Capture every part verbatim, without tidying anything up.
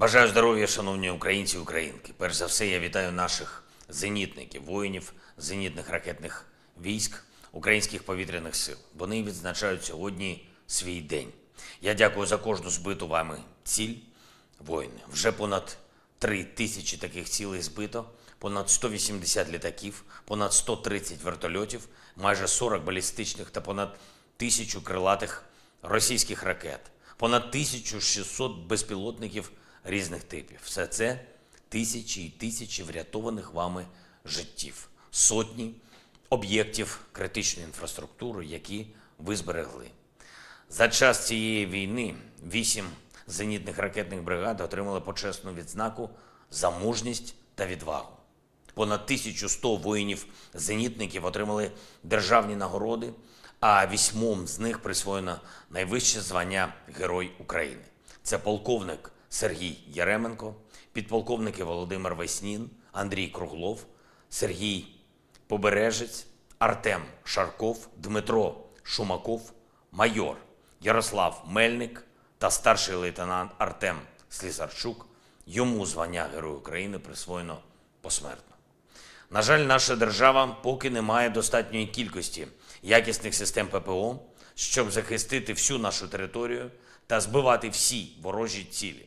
Бажаю здоров'я, шановні українці і українки. Перш за все, я вітаю наших зенітників, воїнів зенітних ракетних військ, українських повітряних сил. Вони відзначають сьогодні свій день. Я дякую за кожну збиту вами ціль, воїни. Вже понад три тисячі таких цілей збито, понад сто вісімдесят літаків, понад сто тридцять вертольотів, майже сорок балістичних та понад тисячу крилатих російських ракет, понад тисячу шістсот безпілотників різних типів. Все це тисячі і тисячі врятованих вами життів, сотні об'єктів критичної інфраструктури, які ви зберегли. За час цієї війни вісім зенітних ракетних бригад отримали почесну відзнаку за мужність та відвагу. Понад тисяча сто воїнів-зенітників отримали державні нагороди, а вісьмом з них присвоєно найвище звання Герой України. Це полковник Сергій Яременко, підполковники Володимир Веснін, Андрій Круглов, Сергій Побережець, Артем Шарков, Дмитро Шумаков, майор Ярослав Мельник та старший лейтенант Артем Слісарчук. Йому звання Герой України присвоєно посмертно. На жаль, наша держава поки не має достатньої кількості якісних систем ППО, щоб захистити всю нашу територію та збивати всі ворожі цілі.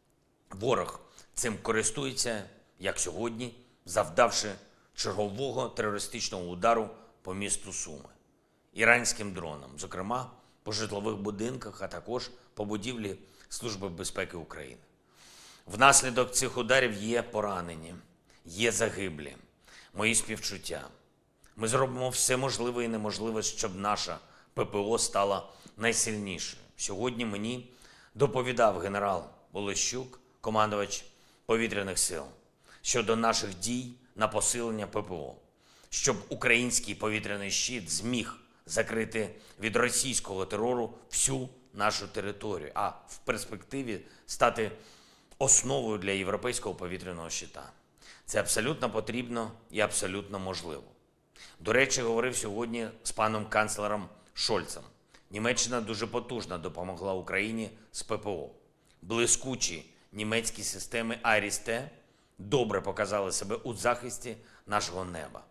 Ворог цим користується, як сьогодні, завдавши чергового терористичного удару по місту Суми. Іранським дроном, зокрема, по житлових будинках, а також по будівлі Служби безпеки України. Внаслідок цих ударів є поранені, є загиблі. Мої співчуття. Ми зробимо все можливе і неможливе, щоб наша ППО стала найсильнішою. Сьогодні мені доповідав генерал Олещук, командувач повітряних сил, щодо наших дій на посилення ППО, щоб український повітряний щит зміг закрити від російського терору всю нашу територію, а в перспективі стати основою для європейського повітряного щита. Це абсолютно потрібно і абсолютно можливо. До речі, говорив сьогодні з паном канцлером Шольцем. Німеччина дуже потужно допомогла Україні з ППО. Блискучі німецькі системи Айріс-Т добре показали себе у захисті нашого неба.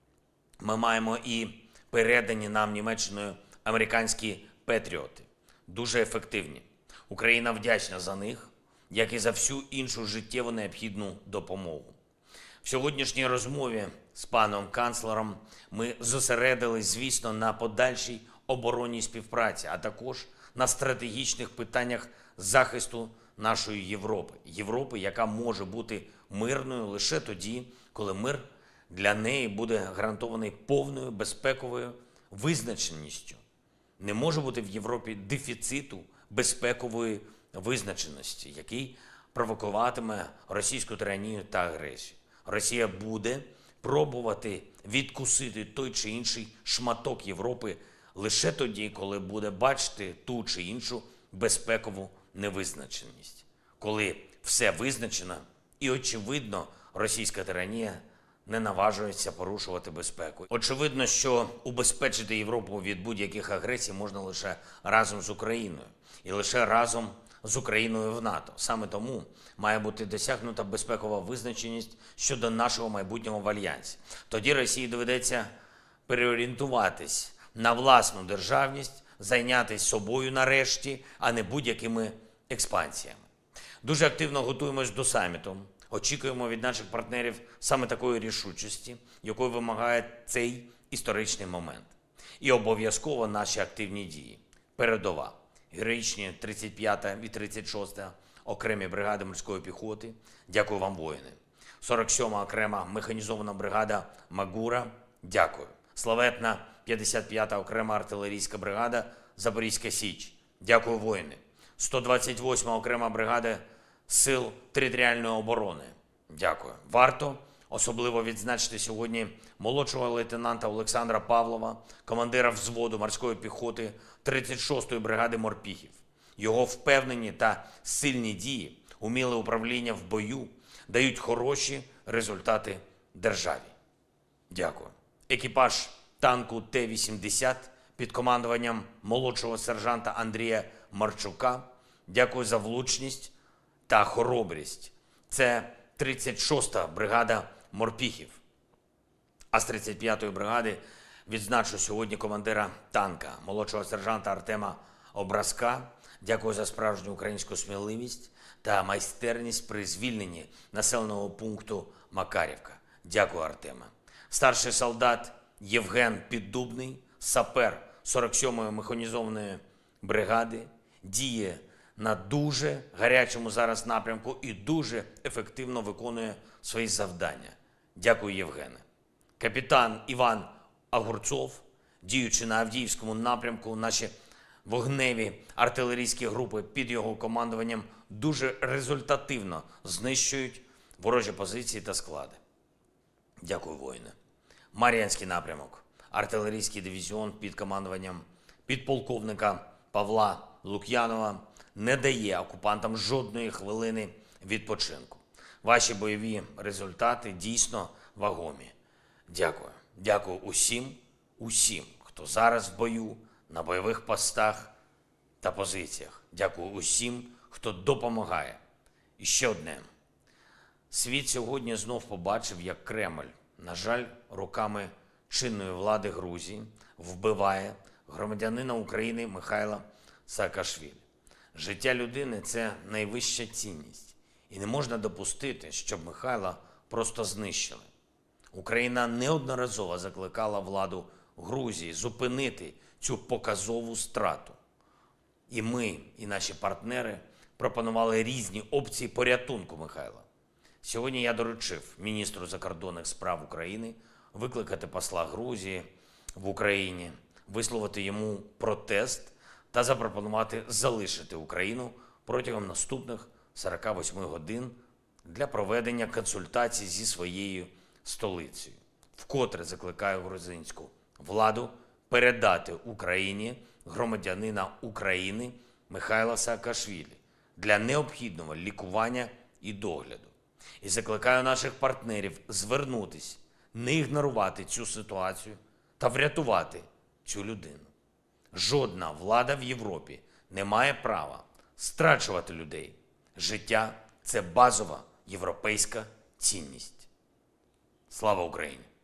Ми маємо і передані нам Німеччиною американські Петріоти. Дуже ефективні. Україна вдячна за них, як і за всю іншу життєво необхідну допомогу. В сьогоднішній розмові з паном канцлером ми зосередились, звісно, на подальшій оборонній співпраці, а також на стратегічних питаннях захисту нашої Європи. Європи, яка може бути мирною лише тоді, коли мир для неї буде гарантований повною безпековою визначеністю. Не може бути в Європі дефіциту безпекової визначеності, який провокуватиме російську тиранію та агресію. Росія буде пробувати відкусити той чи інший шматок Європи лише тоді, коли буде бачити ту чи іншу безпекову невизначеність. Коли все визначено і, очевидно, російська тиранія не наважується порушувати безпеку. Очевидно, що убезпечити Європу від будь-яких агресій можна лише разом з Україною. І лише разом з Україною в НАТО. Саме тому має бути досягнута безпекова визначеність щодо нашого майбутнього в Альянсі. Тоді Росії доведеться переорієнтуватись на власну державність, зайнятися собою нарешті, а не будь-якими експансіями. Дуже активно готуємось до саміту. Очікуємо від наших партнерів саме такої рішучості, якої вимагає цей історичний момент. І обов'язково наші активні дії. Передова. Героїчні тридцять п'ята і тридцять шоста окремі бригади морської піхоти. Дякую вам, воїни. сорок сьома окрема механізована бригада Магура. Дякую. Славетна п'ятдесят п'ята окрема артилерійська бригада Запорізька Січ. Дякую, воїни. сто двадцять восьма окрема бригада Сил територіальної оборони. Дякую. Варто особливо відзначити сьогодні молодшого лейтенанта Олександра Павлова, командира взводу морської піхоти тридцять шостої бригади морпіхів. Його впевнені та сильні дії, уміле управління в бою дають хороші результати державі. Дякую. Екіпаж танку Т вісімдесят під командуванням молодшого сержанта Андрія Марчука. Дякую за влучність та хоробрість. Це тридцять шоста бригада морпіхів. А з тридцять п'ятої бригади відзначу сьогодні командира танка, молодшого сержанта Артема Образка. Дякую за справжню українську сміливість та майстерність при звільненні населеного пункту Макарівка. Дякую, Артеме. Старший солдат Євген Піддубний, сапер сорок сьомої механізованої бригади, діє на дуже гарячому зараз напрямку і дуже ефективно виконує свої завдання. Дякую, Євгене. Капітан Іван Огурцов, діючи на Авдіївському напрямку, наші вогневі артилерійські групи під його командуванням дуже результативно знищують ворожі позиції та склади. Дякую, воїне. Мар'янський напрямок. Артилерійський дивізіон під командуванням підполковника Павла Лук'янова не дає окупантам жодної хвилини відпочинку. Ваші бойові результати дійсно вагомі. Дякую. Дякую усім, усім, хто зараз в бою, на бойових постах та позиціях. Дякую усім, хто допомагає. І ще одне. Світ сьогодні знов побачив, як Кремль, на жаль, руками чинної влади Грузії вбиває громадянина України Михайла Саакашвілі. Життя людини – це найвища цінність. І не можна допустити, щоб Михайла просто знищили. Україна неодноразово закликала владу Грузії зупинити цю показову страту. І ми, і наші партнери пропонували різні опції порятунку Михайла. Сьогодні я доручив міністру закордонних справ України викликати посла Грузії в Україні, висловити йому протест та запропонувати залишити Україну протягом наступних сорока восьми годин для проведення консультацій зі своєю столицею. Вкотре закликаю грузинську владу передати Україні громадянина України Михайла Саакашвілі для необхідного лікування і догляду. І закликаю наших партнерів звернутись, не ігнорувати цю ситуацію та врятувати цю людину. Жодна влада в Європі не має права страчувати людей. Життя – це базова європейська цінність. Слава Україні!